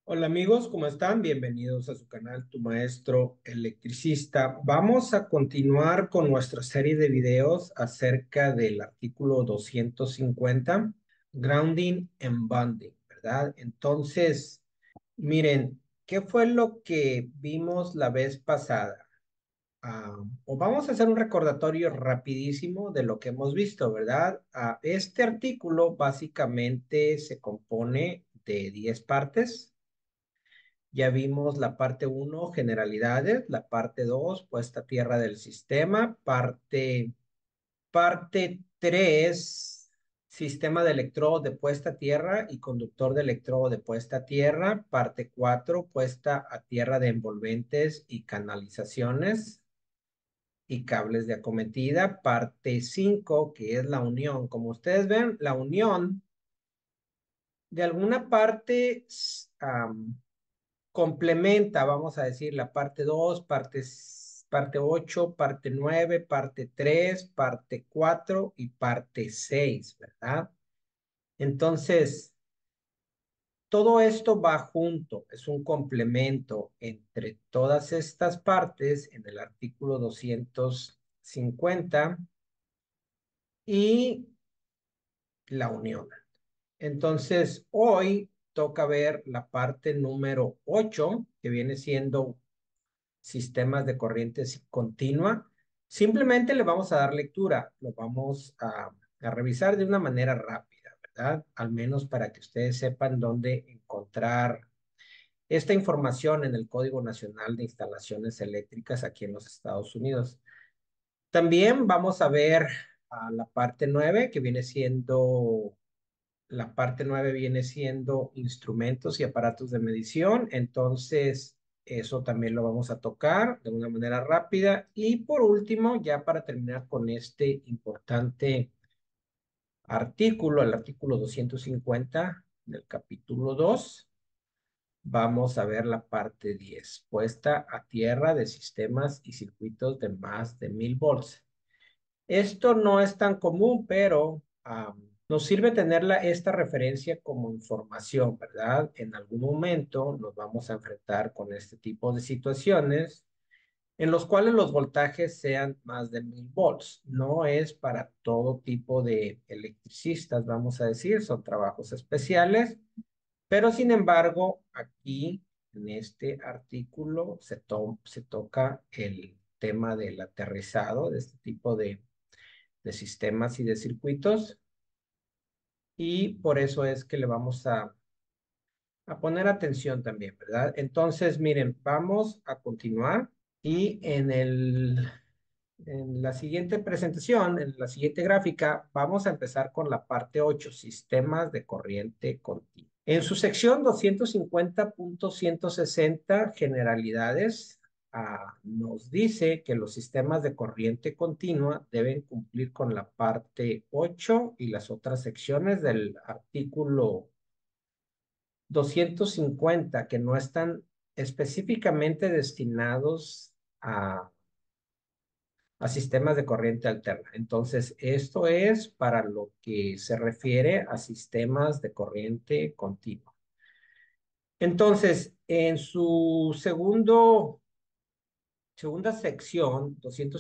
Hola amigos, ¿cómo están? Bienvenidos a su canal, Tu Maestro Electricista. Vamos a continuar con nuestra serie de videos acerca del artículo 250, Grounding and Bonding, ¿verdad? Entonces, miren, ¿qué fue lo que vimos la vez pasada? O vamos a hacer un recordatorio rapidísimo de lo que hemos visto, ¿verdad? Este artículo básicamente se compone de 10 partes. Ya vimos la parte uno, generalidades, la parte 2, puesta a tierra del sistema, parte 3, sistema de electrodo de puesta a tierra y conductor de electrodo de puesta a tierra, parte 4, puesta a tierra de envolventes y canalizaciones y cables de acometida, parte 5, que es la unión. Como ustedes ven, la unión de alguna parte complementa, vamos a decir, la parte 2, parte 8, parte 9, parte 3, parte 4 y parte 6, ¿verdad? Entonces, todo esto va junto, es un complemento entre todas estas partes en el artículo 250 y la unión. Entonces, hoy toca ver la parte número 8, que viene siendo sistemas de corriente continua. Simplemente le vamos a dar lectura, lo vamos a revisar de una manera rápida, ¿verdad? Al menos para que ustedes sepan dónde encontrar esta información en el Código Nacional de Instalaciones Eléctricas aquí en los Estados Unidos. También vamos a ver la parte 9, que viene siendo la parte 9 viene siendo instrumentos y aparatos de medición, entonces eso también lo vamos a tocar de una manera rápida. Y por último, ya para terminar con este importante artículo, el artículo 250 del capítulo 2, vamos a ver la parte 10, puesta a tierra de sistemas y circuitos de más de 1000 volts. Esto no es tan común, pero nos sirve tenerla esta referencia como información, ¿verdad? En algún momento nos vamos a enfrentar con este tipo de situaciones en los cuales los voltajes sean más de 1000 volts. No es para todo tipo de electricistas, vamos a decir, son trabajos especiales, pero sin embargo, aquí en este artículo se toca el tema del aterrizado de este tipo de sistemas y de circuitos, y por eso es que le vamos a poner atención también, ¿verdad? Entonces, miren, vamos a continuar y en la siguiente presentación, en la siguiente gráfica, vamos a empezar con la parte 8, sistemas de corriente continua. En su sección 250.160, generalidades, nos dice que los sistemas de corriente continua deben cumplir con la parte 8 y las otras secciones del artículo 250 que no están específicamente destinados a sistemas de corriente alterna. Entonces, esto es para lo que se refiere a sistemas de corriente continua. Entonces, en su segunda sección,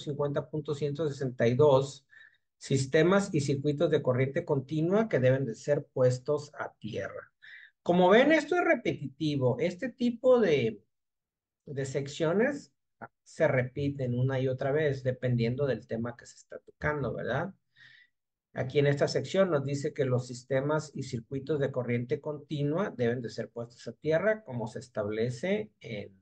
250.162, sistemas y circuitos de corriente continua que deben de ser puestos a tierra. Como ven, esto es repetitivo. Este tipo de secciones se repiten una y otra vez dependiendo del tema que se está tocando, ¿verdad? Aquí en esta sección nos dice que los sistemas y circuitos de corriente continua deben de ser puestos a tierra como se establece en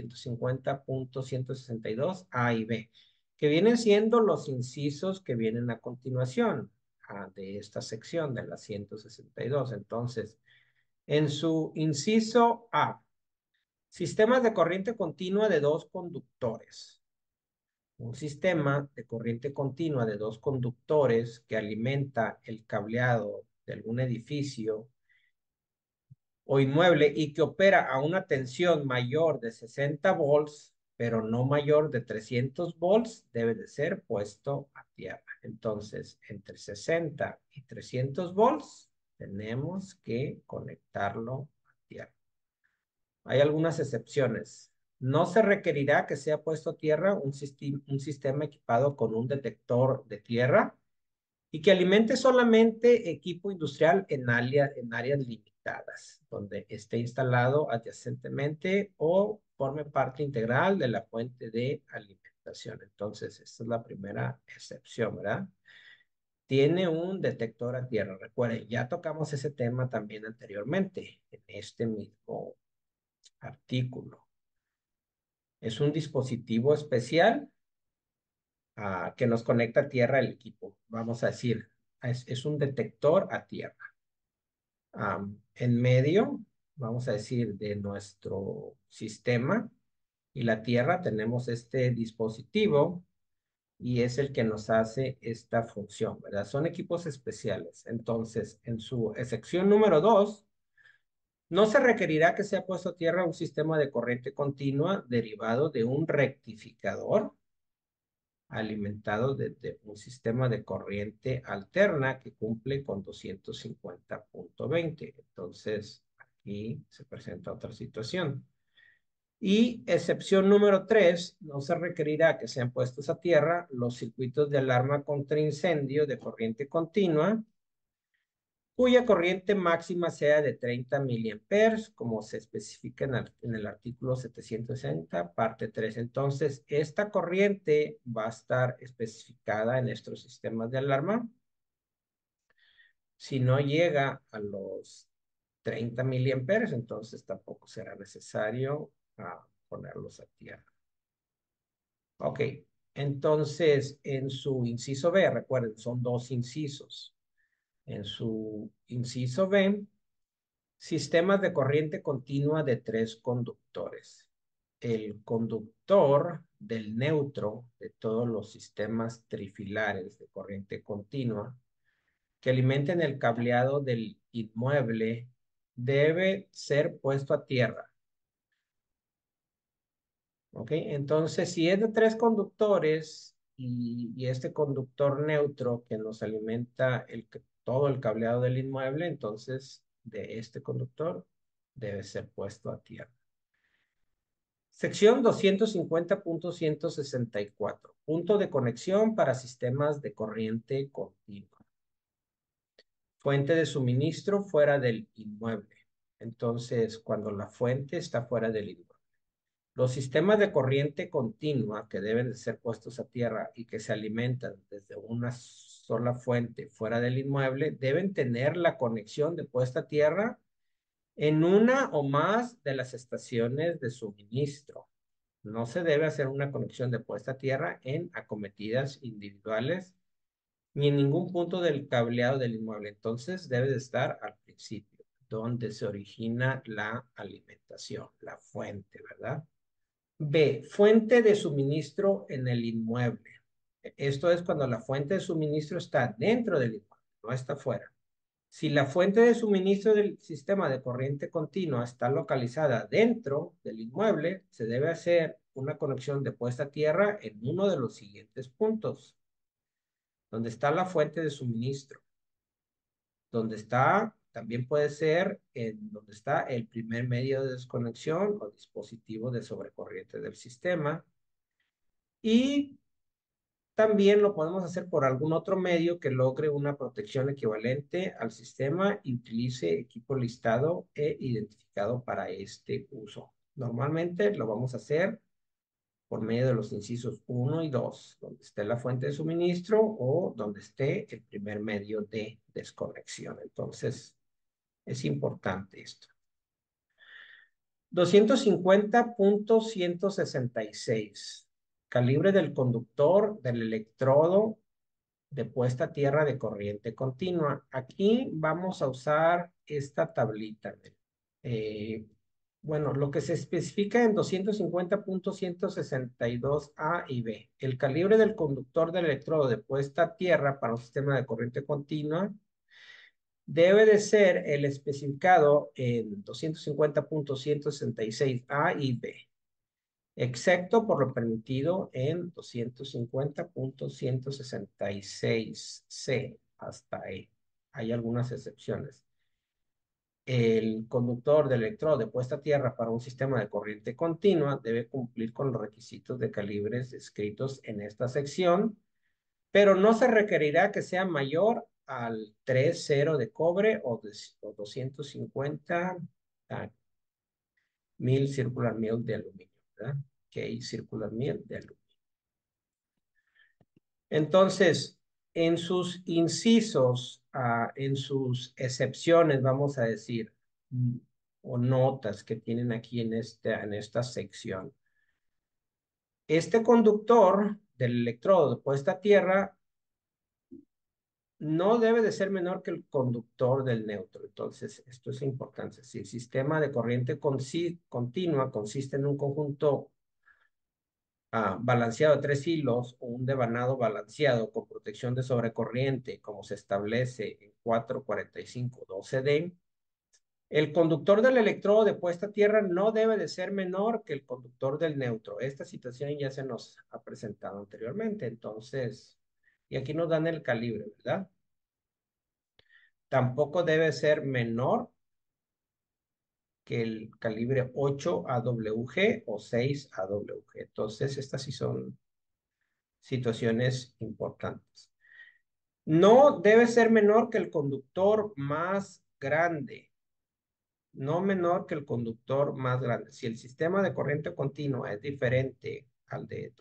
250.162 A y B, que vienen siendo los incisos que vienen a continuación de esta sección de la 162. Entonces, en su inciso A, sistemas de corriente continua de dos conductores. Un sistema de corriente continua de dos conductores que alimenta el cableado de algún edificio o inmueble y que opera a una tensión mayor de 60 volts, pero no mayor de 300 volts, debe de ser puesto a tierra. Entonces, entre 60 y 300 volts, tenemos que conectarlo a tierra. Hay algunas excepciones. No se requerirá que sea puesto a tierra un sistema equipado con un detector de tierra y que alimente solamente equipo industrial en áreas limitadas, donde esté instalado adyacentemente o forme parte integral de la fuente de alimentación. Entonces, esta es la primera excepción, ¿verdad? Tiene un detector a tierra. Recuerden, ya tocamos ese tema también anteriormente en este mismo artículo. Es un dispositivo especial que nos conecta a tierra el equipo. Vamos a decir, es un detector a tierra. En medio, vamos a decir, de nuestro sistema y la tierra tenemos este dispositivo y es el que nos hace esta función, ¿verdad? Son equipos especiales. Entonces, en su sección número 2, no se requerirá que sea puesto a tierra un sistema de corriente continua derivado de un rectificador alimentado desde un sistema de corriente alterna que cumple con 250.20. Entonces, aquí se presenta otra situación. Y excepción número 3, no se requerirá que sean puestos a tierra los circuitos de alarma contra incendio de corriente continua cuya corriente máxima sea de 30 miliamperes, como se especifica en el artículo 760, parte 3. Entonces, esta corriente va a estar especificada en nuestros sistemas de alarma. Si no llega a los 30 miliamperes, entonces tampoco será necesario ponerlos a tierra. Ok, entonces en su inciso B, recuerden, son dos incisos. En su inciso B, sistemas de corriente continua de tres conductores. El conductor del neutro de todos los sistemas trifilares de corriente continua que alimenten el cableado del inmueble debe ser puesto a tierra. ¿Ok? Entonces, si es de tres conductores y este conductor neutro que nos alimenta todo el cableado del inmueble, entonces de este conductor debe ser puesto a tierra. Sección 250.164. Punto de conexión para sistemas de corriente continua. Fuente de suministro fuera del inmueble. Entonces, cuando la fuente está fuera del inmueble. Los sistemas de corriente continua que deben de ser puestos a tierra y que se alimentan desde una sola fuente fuera del inmueble deben tener la conexión de puesta a tierra en una o más de las estaciones de suministro. No se debe hacer una conexión de puesta a tierra en acometidas individuales ni en ningún punto del cableado del inmueble. Entonces debe de estar al principio, donde se origina la alimentación, la fuente, ¿verdad? B, fuente de suministro en el inmueble. Esto es cuando la fuente de suministro está dentro del inmueble, no está fuera. Si la fuente de suministro del sistema de corriente continua está localizada dentro del inmueble, se debe hacer una conexión de puesta a tierra en uno de los siguientes puntos. Donde está la fuente de suministro. Donde está, también puede ser en donde está el primer medio de desconexión o dispositivo de sobrecorriente del sistema. Y también lo podemos hacer por algún otro medio que logre una protección equivalente al sistema y utilice equipo listado e identificado para este uso. Normalmente lo vamos a hacer por medio de los incisos 1 y 2, donde esté la fuente de suministro o donde esté el primer medio de desconexión. Entonces, es importante esto. 250.166. Calibre del conductor del electrodo de puesta a tierra de corriente continua. Aquí vamos a usar esta tablita. Eh, bueno, lo que se especifica en 250.162A y B. El calibre del conductor del electrodo de puesta a tierra para un sistema de corriente continua debe de ser el especificado en 250.166A y B, excepto por lo permitido en 250.166C hasta E. Hay algunas excepciones. El conductor del electrodo de puesta a tierra para un sistema de corriente continua debe cumplir con los requisitos de calibres descritos en esta sección, pero no se requerirá que sea mayor al 3,0 de cobre o 250 mil circular mil de aluminio, ¿verdad? Que circular mil de aluminio. Entonces, en sus incisos, en sus excepciones, vamos a decir, mm, o notas que tienen aquí en esta sección. Este conductor del electrodo de puesta a tierra no debe de ser menor que el conductor del neutro. Entonces, esto es importante. Si el sistema de corriente continua consiste en un conjunto balanceado de 3 hilos o un devanado balanceado con protección de sobrecorriente, como se establece en 445.12d, el conductor del electrodo de puesta a tierra no debe de ser menor que el conductor del neutro. Esta situación ya se nos ha presentado anteriormente, entonces, y aquí nos dan el calibre, ¿verdad? Tampoco debe ser menor que el calibre 8 AWG o 6 AWG. Entonces, estas sí son situaciones importantes. No debe ser menor que el conductor más grande, no menor que el conductor más grande. Si el sistema de corriente continua es diferente al de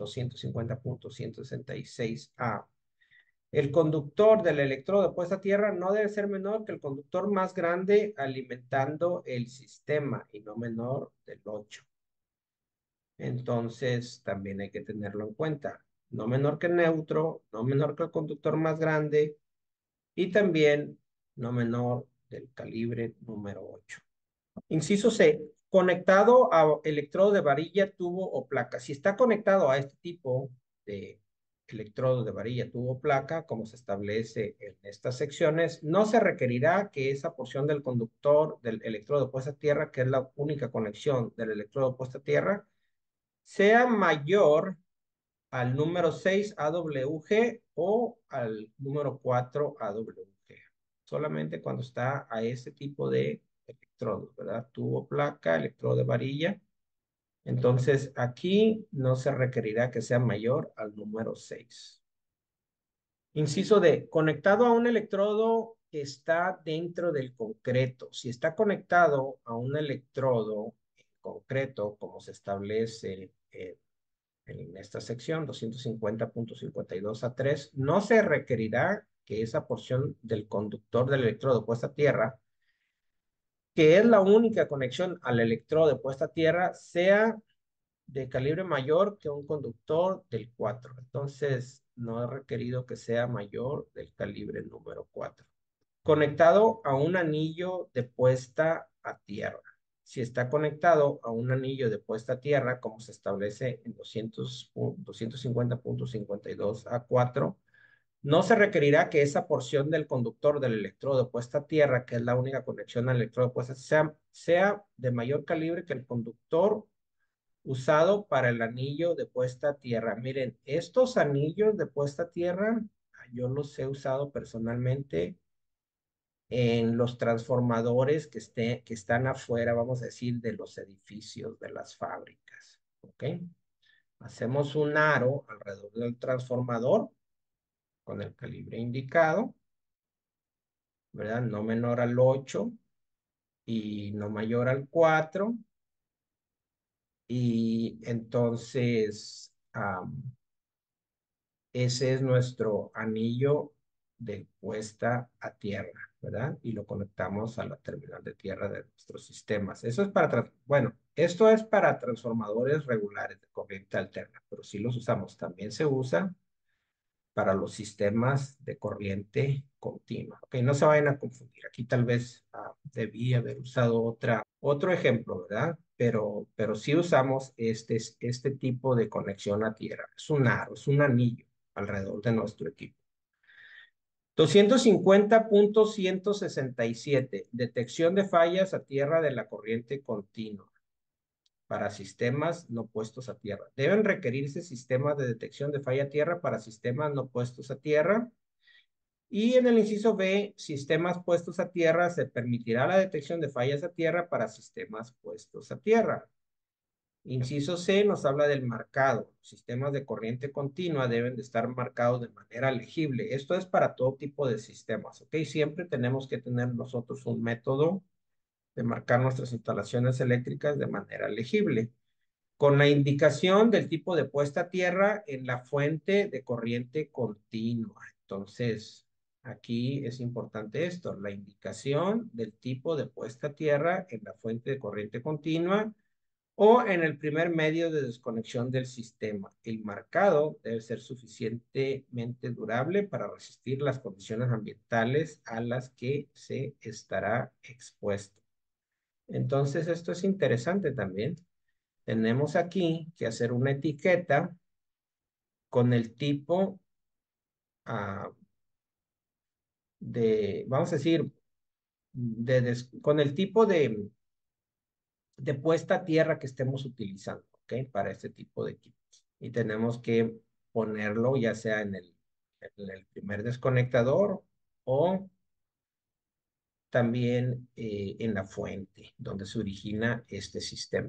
250.166A, el conductor del electrodo de puesta a tierra no debe ser menor que el conductor más grande alimentando el sistema y no menor del 8. Entonces, también hay que tenerlo en cuenta. No menor que el neutro, no menor que el conductor más grande y también no menor del calibre número 8. Inciso C, conectado a electrodo de varilla, tubo o placa. Si está conectado a este tipo de electrodo de varilla, tubo o placa, como se establece en estas secciones, no se requerirá que esa porción del conductor del electrodo puesta a tierra, que es la única conexión del electrodo puesta a tierra, sea mayor al número 6 AWG o al número 4 AWG. Solamente cuando está a ese tipo de electrodos, ¿verdad? Tubo placa, electrodo de varilla. Entonces, aquí no se requerirá que sea mayor al número 6. Inciso D, conectado a un electrodo que está dentro del concreto. Si está conectado a un electrodo en concreto, como se establece en esta sección 250.52A3, no se requerirá que esa porción del conductor del electrodo puesta a tierra, que es la única conexión al electrodo de puesta a tierra, sea de calibre mayor que un conductor del 4. Entonces, no es requerido que sea mayor del calibre número 4. Conectado a un anillo de puesta a tierra. Si está conectado a un anillo de puesta a tierra, como se establece en 250.52A4, no se requerirá que esa porción del conductor del electrodo de puesta a tierra, que es la única conexión al electrodo de puesta, sea de mayor calibre que el conductor usado para el anillo de puesta a tierra. Miren, estos anillos de puesta a tierra, yo los he usado personalmente en los transformadores que están afuera, vamos a decir, de los edificios, de las fábricas. ¿Ok? Hacemos un aro alrededor del transformador con el calibre indicado, ¿verdad? No menor al 8 y no mayor al 4. Y entonces, ese es nuestro anillo de puesta a tierra, ¿verdad? Y lo conectamos a la terminal de tierra de nuestros sistemas. Eso es bueno, esto es para transformadores regulares de corriente alterna, pero sí los usamos. También se usa para los sistemas de corriente continua. Ok, no se vayan a confundir. Aquí tal vez debí haber usado otro ejemplo, ¿verdad? Pero sí usamos este tipo de conexión a tierra. Es un aro, es un anillo alrededor de nuestro equipo. 250.167, detección de fallas a tierra de la corriente continua para sistemas no puestos a tierra. Deben requerirse sistemas de detección de falla a tierra para sistemas no puestos a tierra Y en el inciso B, sistemas puestos a tierra, se permitirá la detección de fallas a tierra para sistemas puestos a tierra. Inciso C nos habla del marcado. Sistemas de corriente continua deben de estar marcados de manera legible. Esto es para todo tipo de sistemas, ¿ok? Siempre tenemos que tener nosotros un método de marcar nuestras instalaciones eléctricas de manera legible, con la indicación del tipo de puesta a tierra en la fuente de corriente continua. Entonces, aquí es importante esto, la indicación del tipo de puesta a tierra en la fuente de corriente continua o en el primer medio de desconexión del sistema. El marcado debe ser suficientemente durable para resistir las condiciones ambientales a las que se estará expuesto. Entonces, esto es interesante también. Tenemos aquí que hacer una etiqueta con el tipo vamos a decir, con el tipo de puesta a tierra que estemos utilizando, ¿ok? Para este tipo de equipos. Y tenemos que ponerlo ya sea en el primer desconectador o también en la fuente donde se origina este sistema.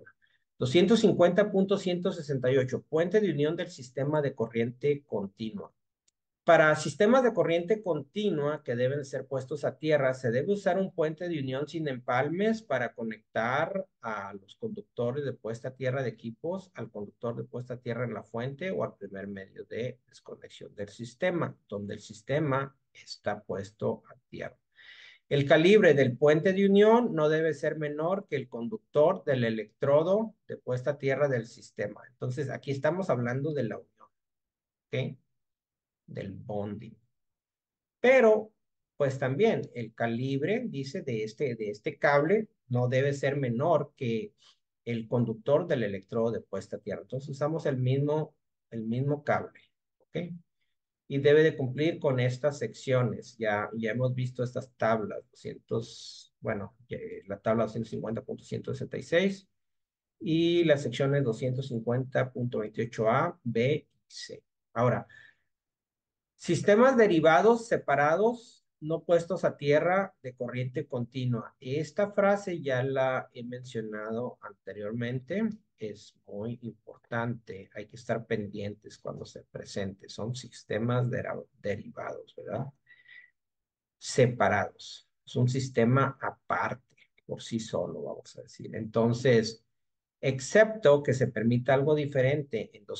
250.168, puente de unión del sistema de corriente continua. Para sistemas de corriente continua que deben ser puestos a tierra, se debe usar un puente de unión sin empalmes para conectar a los conductores de puesta a tierra de equipos al conductor de puesta a tierra en la fuente o al primer medio de desconexión del sistema, donde el sistema está puesto a tierra. El calibre del puente de unión no debe ser menor que el conductor del electrodo de puesta a tierra del sistema. Entonces, aquí estamos hablando de la unión, ¿ok? Del bonding. Pero, pues también el calibre, dice, de este cable no debe ser menor que el conductor del electrodo de puesta a tierra. Entonces usamos el mismo cable, ¿ok? Y debe de cumplir con estas secciones. Ya hemos visto estas tablas, 200, bueno, la tabla 250.166 y las secciones 250.28a, B y C. Ahora, sistemas derivados separados, no puestos a tierra de corriente continua. Esta frase ya la he mencionado anteriormente. Es muy importante. Hay que estar pendientes cuando se presente. Son sistemas derivados, ¿verdad? Separados. Es un sistema aparte, por sí solo, vamos a decir. Entonces, excepto que se permita algo diferente en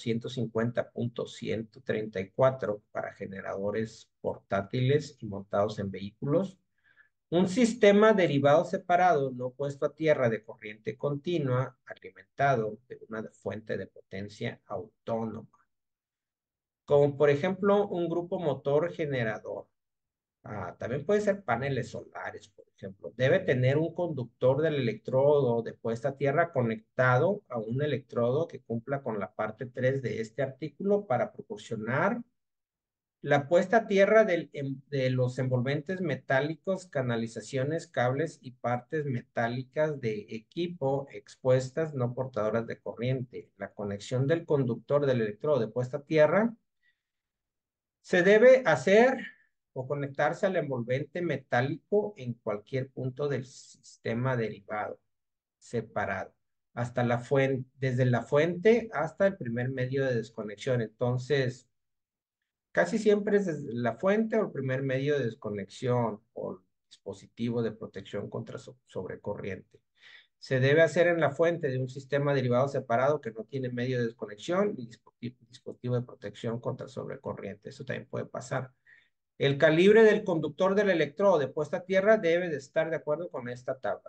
250.134 para generadores portátiles y montados en vehículos. Un sistema derivado separado no puesto a tierra de corriente continua alimentado de una fuente de potencia autónoma, como por ejemplo un grupo motor generador. También puede ser paneles solares, por ejemplo. Debe tener un conductor del electrodo de puesta a tierra conectado a un electrodo que cumpla con la parte 3 de este artículo para proporcionar la puesta a tierra de los envolventes metálicos, canalizaciones, cables y partes metálicas de equipo expuestas no portadoras de corriente. La conexión del conductor del electrodo de puesta a tierra se debe hacer o conectarse al envolvente metálico en cualquier punto del sistema derivado, separado, hasta la fuente, desde la fuente hasta el primer medio de desconexión. Entonces, casi siempre es desde la fuente o el primer medio de desconexión o dispositivo de protección contra sobrecorriente. Se debe hacer en la fuente de un sistema derivado separado que no tiene medio de desconexión y dispositivo de protección contra sobrecorriente. Eso también puede pasar. El calibre del conductor del electrodo de puesta a tierra debe de estar de acuerdo con esta tabla,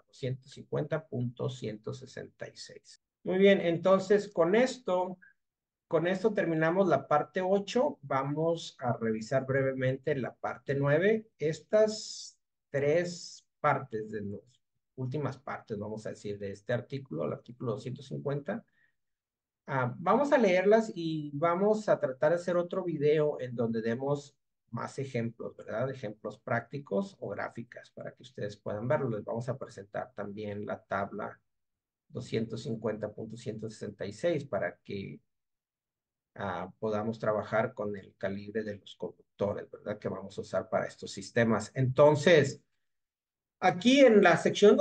250.166. Muy bien, entonces con esto terminamos la parte 8. Vamos a revisar brevemente la parte 9. Estas tres partes de las últimas partes, vamos a decir, de este artículo, el artículo 250. Vamos a leerlas y vamos a tratar de hacer otro video en donde demos más ejemplos, ¿verdad? Ejemplos prácticos o gráficas para que ustedes puedan verlo. Les vamos a presentar también la tabla 250.166 para que podamos trabajar con el calibre de los conductores, ¿verdad? Que vamos a usar para estos sistemas. Entonces, aquí en la sección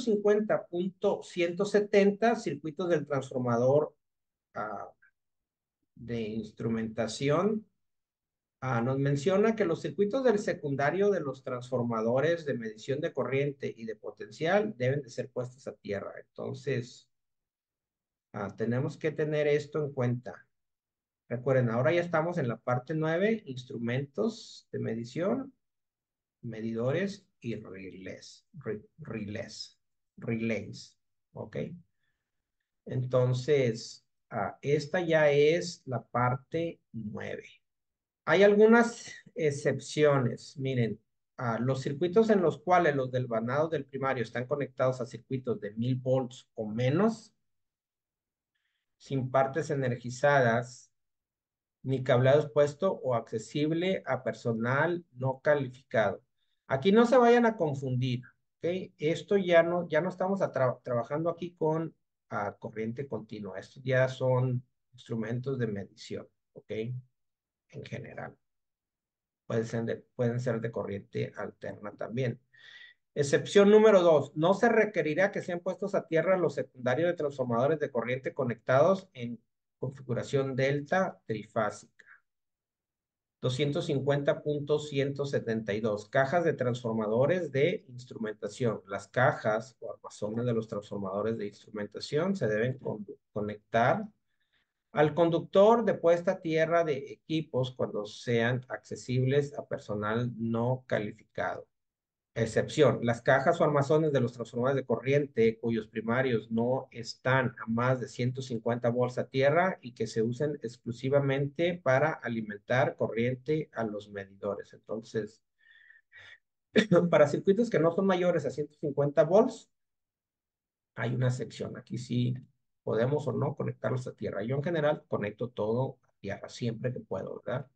250.170, circuitos del transformador ah, de instrumentación, nos menciona que los circuitos del secundario de los transformadores de medición de corriente y de potencial deben de ser puestos a tierra. Entonces, tenemos que tener esto en cuenta. Recuerden, ahora ya estamos en la parte 9, instrumentos de medición, medidores y relays, ¿ok? Entonces, esta ya es la parte 9. Hay algunas excepciones. Miren, los circuitos en los cuales los del vanado del primario están conectados a circuitos de 1000 volts o menos, sin partes energizadas, ni cableado expuesto o accesible a personal no calificado. Aquí no se vayan a confundir, ¿ok? Esto ya no estamos trabajando aquí con corriente continua. Estos ya son instrumentos de medición, ¿ok? En general. Pueden ser de corriente alterna también. Excepción número 2. No se requerirá que sean puestos a tierra los secundarios de transformadores de corriente conectados en configuración delta trifásica. 250.172. Cajas de transformadores de instrumentación. Las cajas o armazones de los transformadores de instrumentación se deben conectar al conductor de puesta a tierra de equipos cuando sean accesibles a personal no calificado. Excepción, las cajas o armazones de los transformadores de corriente cuyos primarios no están a más de 150 volts a tierra y que se usen exclusivamente para alimentar corriente a los medidores. Entonces, para circuitos que no son mayores a 150 volts, hay una sección. Aquí sí podemos o no conectarlos a tierra. Yo en general conecto todo a tierra siempre que puedo, ¿verdad?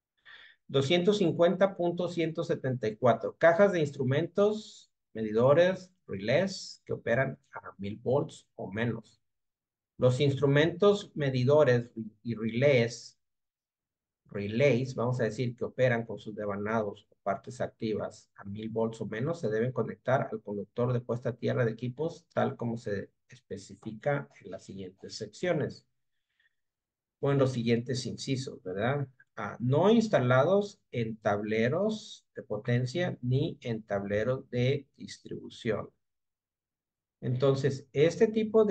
250.174. Cajas de instrumentos, medidores, relés que operan a 1000 volts o menos. Los instrumentos, medidores y relays, vamos a decir, que operan con sus devanados o partes activas a 1000 volts o menos, se deben conectar al conductor de puesta a tierra de equipos, tal como se especifica en las siguientes secciones o en los siguientes incisos, ¿verdad? No instalados en tableros de potencia ni en tableros de distribución. Entonces, este tipo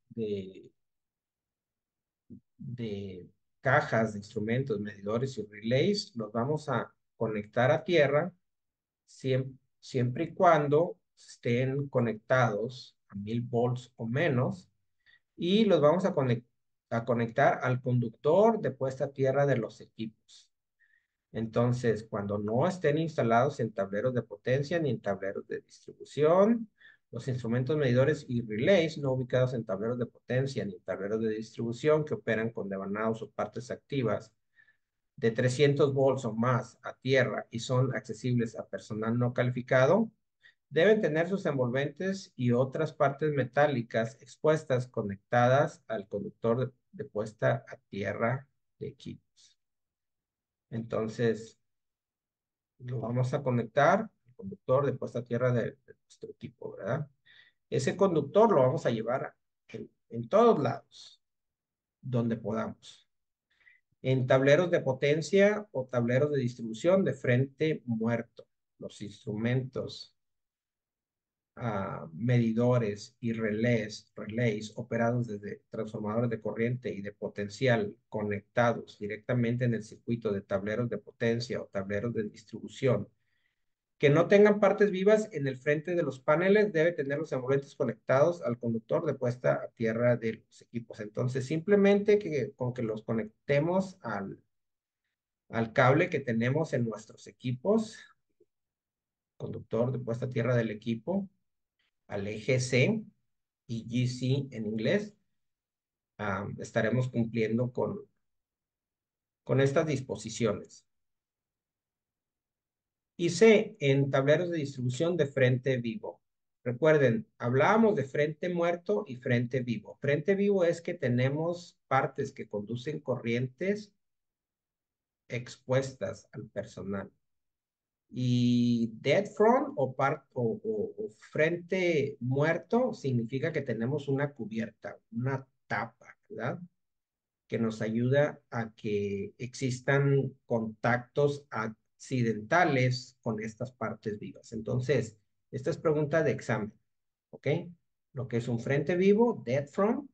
de cajas, de instrumentos, medidores y relays los vamos a conectar a tierra siempre y cuando estén conectados a 1000 volts o menos y los vamos a conectar al conductor de puesta a tierra de los equipos. Entonces, cuando no estén instalados en tableros de potencia ni en tableros de distribución, los instrumentos medidores y relays no ubicados en tableros de potencia ni en tableros de distribución que operan con devanados o partes activas de 300 volts o más a tierra y son accesibles a personal no calificado, deben tener sus envolventes y otras partes metálicas expuestas conectadas al conductor de puesta a tierra de equipos. Entonces, lo vamos a conectar al conductor de puesta a tierra de nuestro equipo, ¿verdad? Ese conductor lo vamos a llevar en todos lados, donde podamos. En tableros de potencia o tableros de distribución de frente muerto. Los instrumentos, medidores y relays operados desde transformadores de corriente y de potencial conectados directamente en el circuito de tableros de potencia o tableros de distribución que no tengan partes vivas en el frente de los paneles, debe tener los envolventes conectados al conductor de puesta a tierra de los equipos. Entonces, simplemente con que los conectemos al cable que tenemos en nuestros equipos, conductor de puesta a tierra del equipo, al eje C y GC en inglés, estaremos cumpliendo con estas disposiciones. Y C, en tableros de distribución de frente vivo. Recuerden, hablábamos de frente muerto y frente vivo. Frente vivo es que tenemos partes que conducen corrientes expuestas al personal. Y dead front o frente muerto significa que tenemos una cubierta, una tapa, ¿verdad? Que nos ayuda a que existan contactos accidentales con estas partes vivas. Entonces, esta es pregunta de examen, ¿ok? Lo que es un frente vivo, dead front,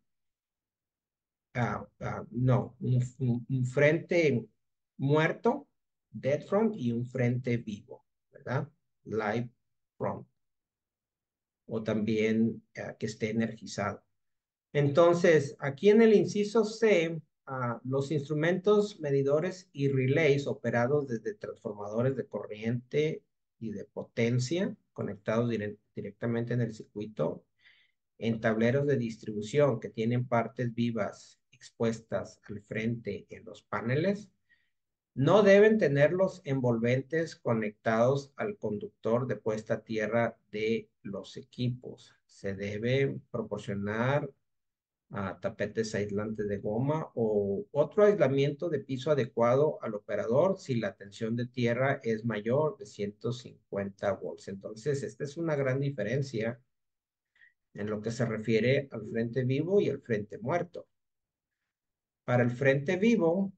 no, un frente muerto, dead front, y un frente vivo, ¿verdad? Live front, o también que esté energizado. Entonces, aquí en el inciso C, los instrumentos medidores y relays operados desde transformadores de corriente y de potencia conectados directamente en el circuito en tableros de distribución que tienen partes vivas expuestas al frente en los paneles, no deben tener los envolventes conectados al conductor de puesta a tierra de los equipos. Se debe proporcionar tapetes aislantes de goma o otro aislamiento de piso adecuado al operador si la tensión de tierra es mayor de 150 volts. Entonces, esta es una gran diferencia en lo que se refiere al frente vivo y el frente muerto. Para el frente vivo,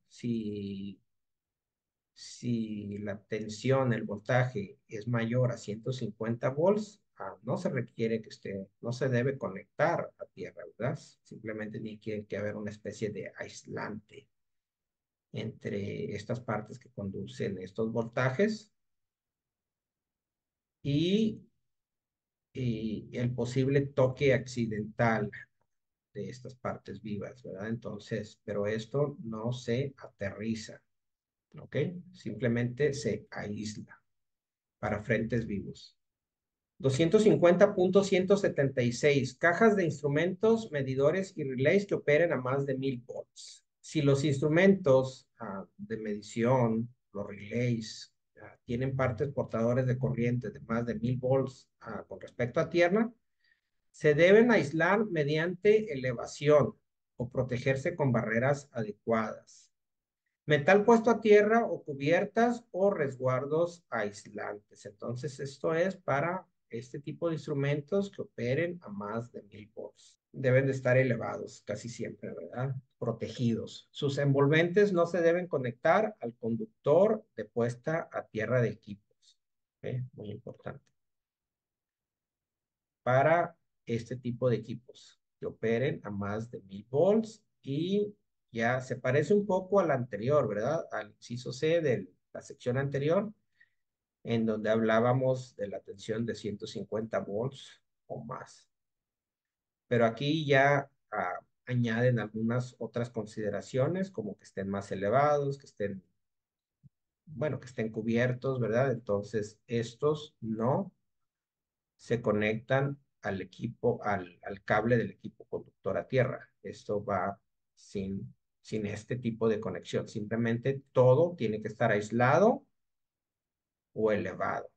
si la tensión, el voltaje es mayor a 150 volts, no se requiere que esté, no se debe conectar a tierra, ¿verdad? Simplemente tiene que haber una especie de aislante entre estas partes que conducen estos voltajes y, y el posible toque accidental de estas partes vivas, ¿verdad? Entonces, pero esto no se aterriza, ¿ok? Simplemente se aísla para frentes vivos. 250.176 cajas de instrumentos, medidores y relays que operen a más de 1000 volts. Si los instrumentos de medición, los relays, tienen partes portadores de corriente de más de 1000 volts con respecto a tierra, se deben aislar mediante elevación o protegerse con barreras adecuadas. Metal puesto a tierra o cubiertas o resguardos aislantes. Entonces, esto es para este tipo de instrumentos que operen a más de 1000 volts. Deben de estar elevados casi siempre, ¿verdad? Protegidos. Sus envolventes no se deben conectar al conductor de puesta a tierra de equipos. Muy importante. Para este tipo de equipos que operen a más de 1000 volts y ya se parece un poco al anterior, ¿verdad? Al inciso C de la sección anterior, en donde hablábamos de la tensión de 150 volts o más. Pero aquí ya añaden algunas otras consideraciones, como que estén más elevados, que estén, bueno, que estén cubiertos, ¿verdad? Entonces, estos no se conectan al equipo, al cable del equipo conductor a tierra. Esto va sin este tipo de conexión. Simplemente todo tiene que estar aislado o elevado.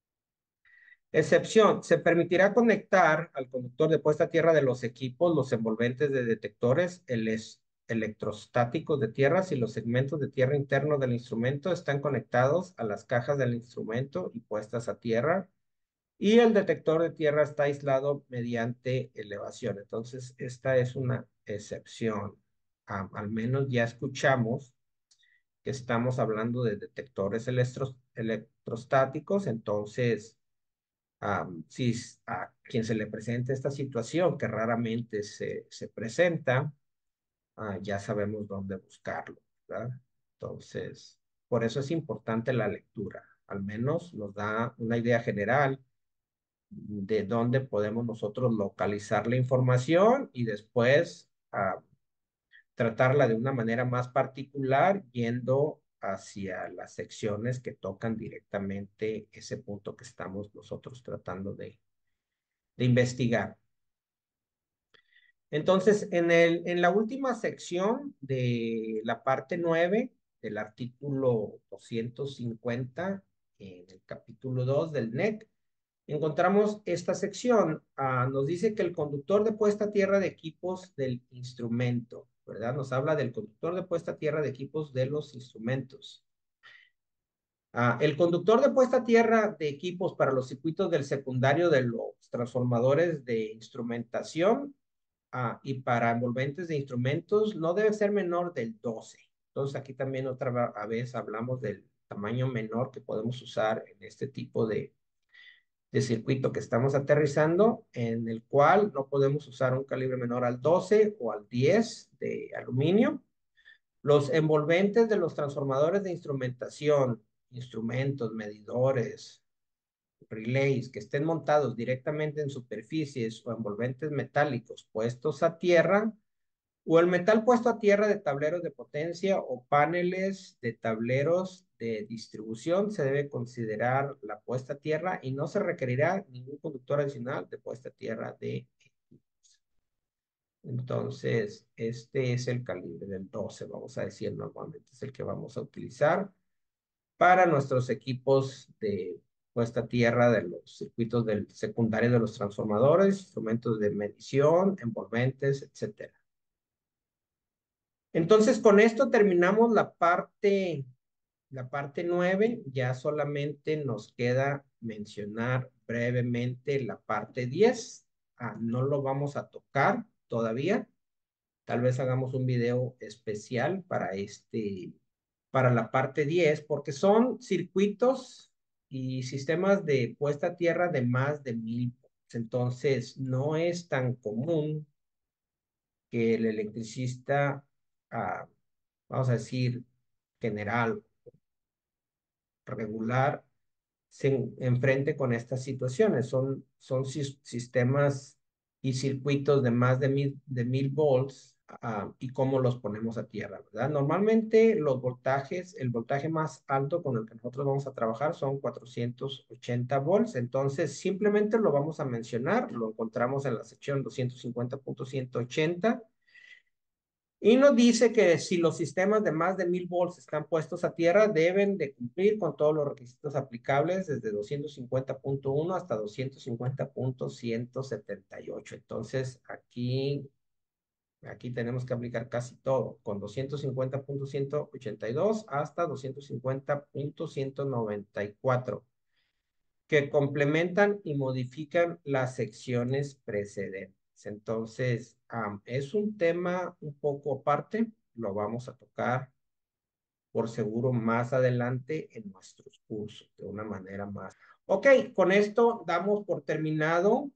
Excepción, se permitirá conectar al conductor de puesta a tierra de los equipos los envolventes de detectores electrostáticos de tierra si los segmentos de tierra internos del instrumento están conectados a las cajas del instrumento y puestas a tierra y el detector de tierra está aislado mediante elevación. Entonces, esta es una excepción. Al menos ya escuchamos que estamos hablando de detectores electrostáticos. Entonces, si a quien se le presenta esta situación, que raramente se presenta, ya sabemos dónde buscarlo, ¿verdad? Entonces, por eso es importante la lectura. Al menos nos da una idea general de dónde podemos nosotros localizar la información y después tratarla de una manera más particular yendo hacia las secciones que tocan directamente ese punto que estamos nosotros tratando de investigar. Entonces, en la última sección de la parte 9 del artículo 250, en el capítulo 2 del NEC, encontramos esta sección. Nos dice que el conductor de puesta a tierra de equipos del instrumento, ¿verdad? Nos habla del conductor de puesta a tierra de equipos de los instrumentos. El conductor de puesta a tierra de equipos para los circuitos del secundario de los transformadores de instrumentación y para envolventes de instrumentos no debe ser menor del 12. Entonces aquí también otra vez hablamos del tamaño menor que podemos usar en este tipo de circuito que estamos aterrizando, en el cual no podemos usar un calibre menor al 12 o al 10 de aluminio. Los envolventes de los transformadores de instrumentación, instrumentos, medidores, relays que estén montados directamente en superficies o envolventes metálicos puestos a tierra, o el metal puesto a tierra de tableros de potencia o paneles de tableros de distribución, se debe considerar la puesta a tierra y no se requerirá ningún conductor adicional de puesta a tierra de equipos. Entonces, este es el calibre del 12, vamos a decir, normalmente es el que vamos a utilizar para nuestros equipos de puesta a tierra de los circuitos del secundario de los transformadores, instrumentos de medición, envolventes, etcétera. Entonces, con esto terminamos la parte 9. Ya solamente nos queda mencionar brevemente la parte 10. No lo vamos a tocar todavía. Tal vez hagamos un video especial para la parte 10, porque son circuitos y sistemas de puesta a tierra de más de 1000 volts. Entonces, no es tan común que el electricista, ah, vamos a decir, general, regular, se enfrente con estas situaciones. Son sistemas y circuitos de más de 1000 volts, y cómo los ponemos a tierra, ¿verdad? Normalmente los voltajes, el voltaje más alto con el que nosotros vamos a trabajar son 480 volts. Entonces simplemente lo vamos a mencionar, lo encontramos en la sección 250.180. Y nos dice que si los sistemas de más de 1000 volts están puestos a tierra, deben de cumplir con todos los requisitos aplicables desde 250.1 hasta 250.178. Entonces, aquí tenemos que aplicar casi todo, con 250.182 hasta 250.194, que complementan y modifican las secciones precedentes. Entonces, es un tema un poco aparte, lo vamos a tocar por seguro más adelante en nuestros cursos, de una manera más. Ok, con esto damos por terminado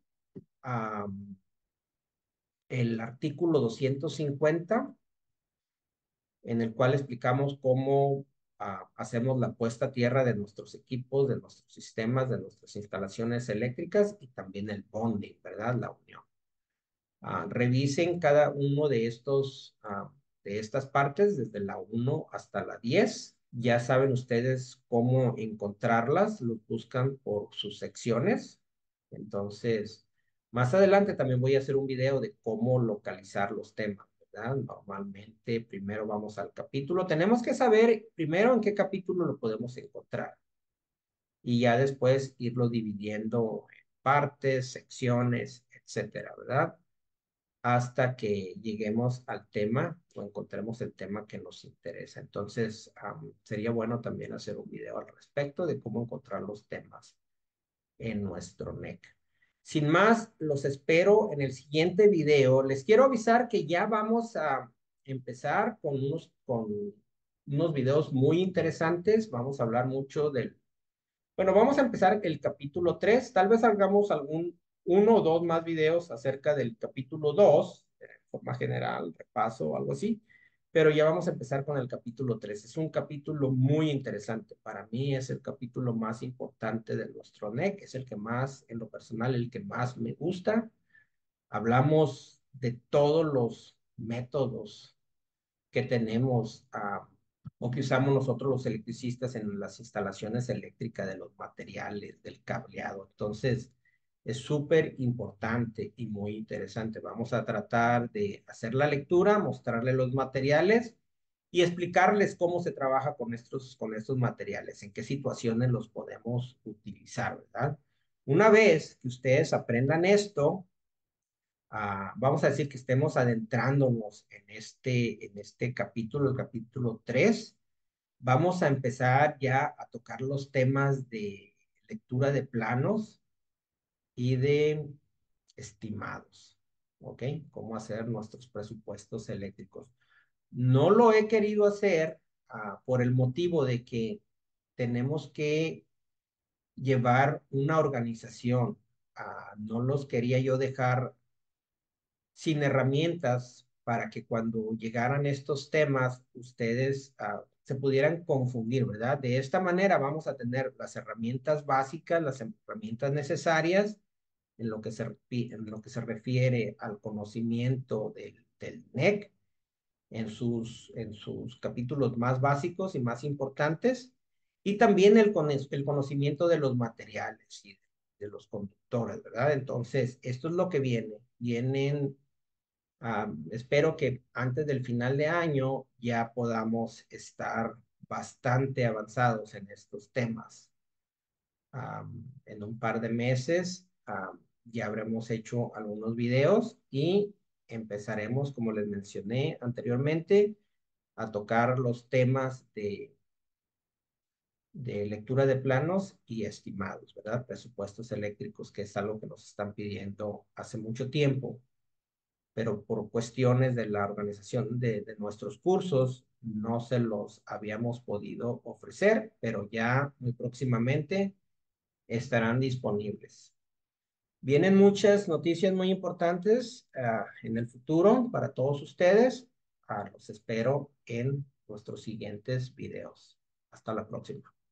el artículo 250, en el cual explicamos cómo hacemos la puesta a tierra de nuestros equipos, de nuestros sistemas, de nuestras instalaciones eléctricas y también el bonding, ¿verdad? La unión. Revisen cada uno de estas partes, desde la 1 hasta la 10. Ya saben ustedes cómo encontrarlas, los buscan por sus secciones. Entonces, más adelante también voy a hacer un video de cómo localizar los temas, ¿verdad? Normalmente primero vamos al capítulo. Tenemos que saber primero en qué capítulo lo podemos encontrar y ya después irlo dividiendo en partes, secciones, etcétera, ¿verdad? Hasta que lleguemos al tema o encontremos el tema que nos interesa. Entonces, sería bueno también hacer un video al respecto de cómo encontrar los temas en nuestro NEC. Sin más, los espero en el siguiente video. Les quiero avisar que ya vamos a empezar con unos videos muy interesantes. Vamos a hablar mucho bueno, vamos a empezar el capítulo 3. Tal vez hagamos uno o dos más videos acerca del capítulo 2, de forma general, repaso o algo así. Pero ya vamos a empezar con el capítulo 3. Es un capítulo muy interesante. Para mí es el capítulo más importante de nuestro NEC. Es el que más, en lo personal, el que más me gusta. Hablamos de todos los métodos que tenemos o que usamos nosotros los electricistas en las instalaciones eléctricas, de los materiales, del cableado. Entonces, es súper importante y muy interesante. Vamos a tratar de hacer la lectura, mostrarles los materiales y explicarles cómo se trabaja con estos materiales, en qué situaciones los podemos utilizar, ¿verdad? Una vez que ustedes aprendan esto, vamos a decir que estemos adentrándonos en este capítulo, el capítulo 3. Vamos a empezar ya a tocar los temas de lectura de planos y de estimados, ¿ok? Cómo hacer nuestros presupuestos eléctricos. No lo he querido hacer por el motivo de que tenemos que llevar una organización. No los quería yo dejar sin herramientas para que cuando llegaran estos temas ustedes se pudieran confundir, ¿verdad? De esta manera vamos a tener las herramientas básicas, las herramientas necesarias en lo que se refiere al conocimiento del NEC en sus capítulos más básicos y más importantes, y también el conocimiento de los materiales y de los conductores, ¿verdad? Entonces, esto es lo que viene. Espero que antes del final de año ya podamos estar bastante avanzados en estos temas. En un par de meses ya habremos hecho algunos videos y empezaremos, como les mencioné anteriormente, a tocar los temas de lectura de planos y estimados, ¿verdad? Presupuestos eléctricos, que es algo que nos están pidiendo hace mucho tiempo, pero por cuestiones de la organización de nuestros cursos no se los habíamos podido ofrecer, pero ya muy próximamente estarán disponibles. Vienen muchas noticias muy importantes en el futuro para todos ustedes. Los espero en nuestros siguientes videos. Hasta la próxima.